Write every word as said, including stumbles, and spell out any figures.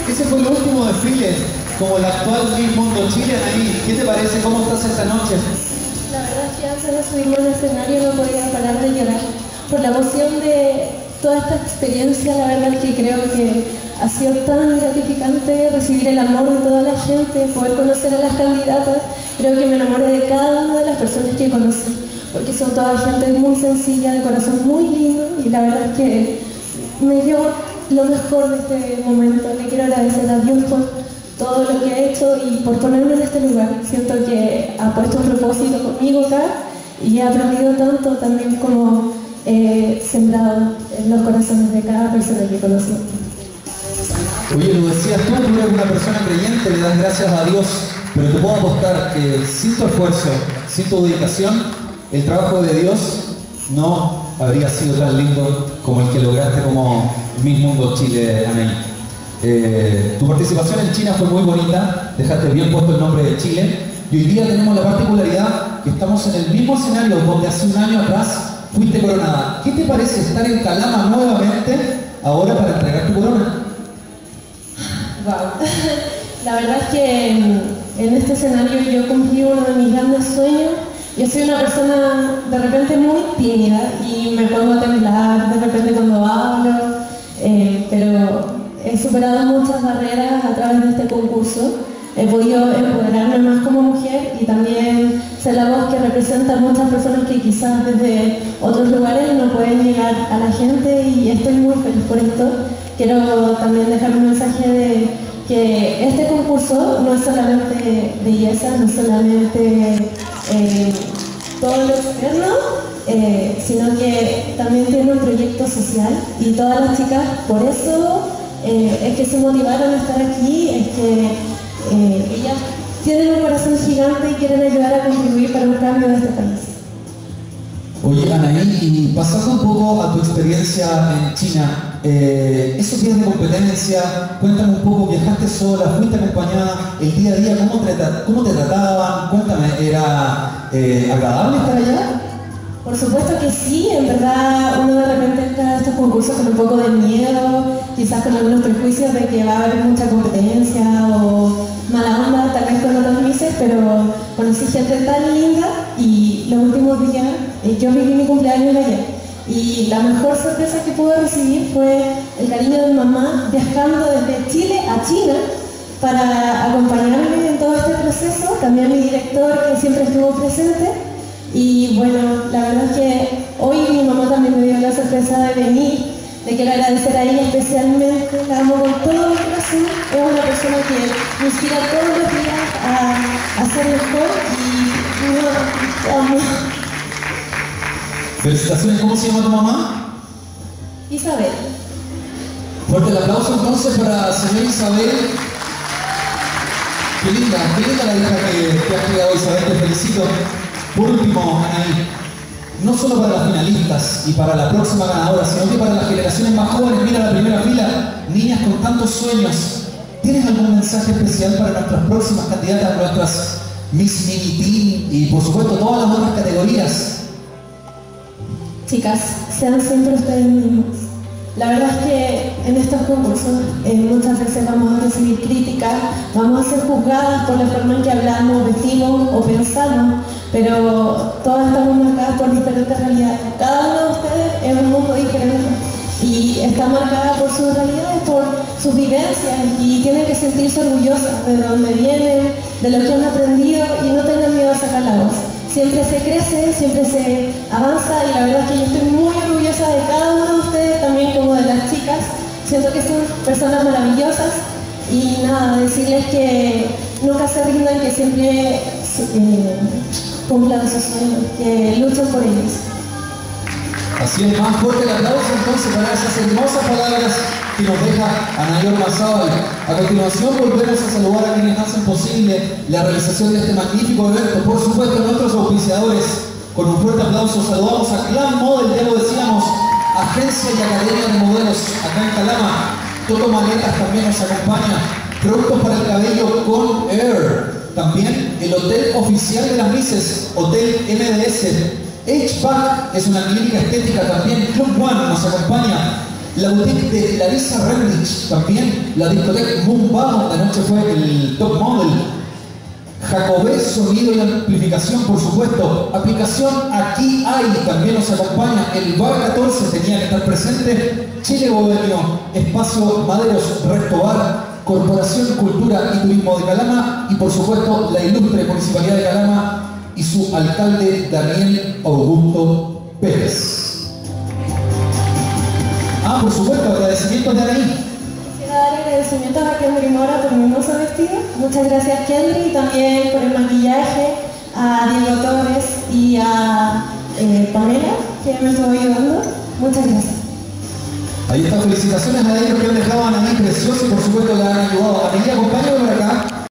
ese fue el último desfile como el actual Miss Mundo Chile. Anaí, ¿qué te parece? ¿Cómo estás esta noche? La verdad es que antes de subirme al escenario no podía parar de llorar por la emoción de toda esta experiencia. La verdad es que creo que ha sido tan gratificante recibir el amor de toda la gente, poder conocer a las candidatas. Creo que me enamoré de cada una de las personas que conocí, porque son toda gente muy sencilla, de corazón muy lindo, y la verdad es que me llevo lo mejor de este momento. Le quiero agradecer a Dios por todo lo que ha hecho y por ponerme en este lugar. Siento que ha puesto un propósito conmigo acá y he aprendido tanto también como eh, sembrado en los corazones de cada persona que conocí. Oye, lo decías tú, tú eres una persona creyente, le das gracias a Dios, pero te puedo apostar que sin tu esfuerzo, sin tu dedicación, el trabajo de Dios no habría sido tan lindo como el que lograste como Miss Mundo Chile, Anaí. Eh, tu participación en China fue muy bonita, dejaste bien puesto el nombre de Chile, y hoy día tenemos la particularidad que estamos en el mismo escenario donde hace un año atrás fuiste coronada. ¿Qué te parece estar en Calama nuevamente ahora para entregar tu corona? Wow. La verdad es que en este escenario yo cumplí uno de mis grandes sueños. Yo soy una persona de repente muy tímida y me pongo a temblar de repente cuando hablo, eh, pero he superado muchas barreras a través de este concurso. He podido empoderarme más como mujer y también ser la voz que representa a muchas personas que quizás desde otros lugares no pueden llegar a la gente, y estoy muy feliz por esto. Quiero también dejar un mensaje de que este concurso no es solamente belleza, no es solamente eh, todo lo externo, eh, sino que también tiene un proyecto social, y todas las chicas por eso eh, es que se motivaron a estar aquí, es que eh, ellas tienen un corazón gigante y quieren ayudar a contribuir para un cambio de este país. Oye, Anaí, y pasando un poco a tu experiencia en China, eh, esos días de competencia, cuéntame un poco, viajaste sola, fuiste acompañada, el día a día, ¿cómo te, cómo te trataban? Cuéntame, ¿era eh, agradable estar allá? Por supuesto que sí, en verdad uno de repente entra a estos concursos con un poco de miedo, quizás con algunos prejuicios de que va a haber mucha competencia o mala onda, tal vez con otros mises, pero conocí gente tan linda y los últimos días eh, yo viví mi cumpleaños allá. Y la mejor sorpresa que pude recibir fue el cariño de mi mamá viajando desde Chile a China para acompañarme en todo este proceso, también mi director que siempre estuvo presente. Y bueno, la verdad es que hoy mi mamá también me dio la sorpresa de venir. Le quiero agradecer a ella especialmente, la amo con todo mi corazón. Es una persona que me inspira todos los días a, a ser mejor y no, la amo. Felicitaciones, ¿cómo se llama tu mamá? Isabel. Fuerte el aplauso entonces para la señora Isabel. Qué linda, qué linda la hija que, que has criado, Isabel, te felicito. Por último, Anaí, no solo para las finalistas y para la próxima ganadora, sino que para las generaciones más jóvenes, mira la primera fila, niñas con tantos sueños. ¿Tienes algún mensaje especial para nuestras próximas candidatas, nuestras Miss Mini Teen y por supuesto todas las otras categorías? Chicas, sean siempre ustedes mismos. La verdad es que en estos concursos eh, muchas veces vamos a recibir críticas, vamos a ser juzgadas por la forma en que hablamos, vestimos o pensamos, pero todas estamos marcadas por diferentes realidades. Cada uno de ustedes es un mundo diferente y está marcada por sus realidades, por sus vivencias, y tienen que sentirse orgullosas de dónde vienen, de lo que han aprendido, y no tengan miedo a sacar la voz. Siempre se crece, siempre se avanza, y la verdad es que yo estoy muy orgullosa de cada uno de ustedes, también como de las chicas. Siento que son personas maravillosas, y nada, decirles que nunca se rindan, que siempre eh, cumplan sus sueños, que luchen por ellos. Así es, más fuerte el aplauso entonces para esas hermosas palabras que nos deja Anaí Ormazábal. A continuación volvemos a saludar a quienes hacen posible la realización de este magnífico evento. Por supuesto, nuestros auspiciadores. Con un fuerte aplauso saludamos a Clan Model, ya lo decíamos, agencia y academia de modelos acá en Calama. Toto Maletas también nos acompaña. Productos para el cabello con Air. También el hotel oficial de las Misses, Hotel M D S. H-Back es una clínica estética también. Club One nos acompaña. La boutique de Larissa Rendich, también la discoteca Moonbound, de anoche fue el top model. Jacobé, sonido y amplificación, por supuesto. Aplicación Aquí Hay, también nos acompaña. El Bar catorce tenía que estar presente. Chile Bohemio, Espacio Maderos, Resto Bar, Corporación Cultura y Turismo de Calama y por supuesto la ilustre Municipalidad de Calama y su alcalde Daniel Augusto Pérez. Ah, por supuesto, agradecimientos de Anaí. Quiero dar agradecimientos a Kendry Mora por mi hermoso vestido. Muchas gracias, Kendry, y también por el maquillaje, a Diego Torres y a eh, Pamela, que me estuvo ayudando. Muchas gracias. Ahí está, felicitaciones a ellos que han dejado a Anaí preciosa y por supuesto le han ayudado. Anaí, acompáñame por acá.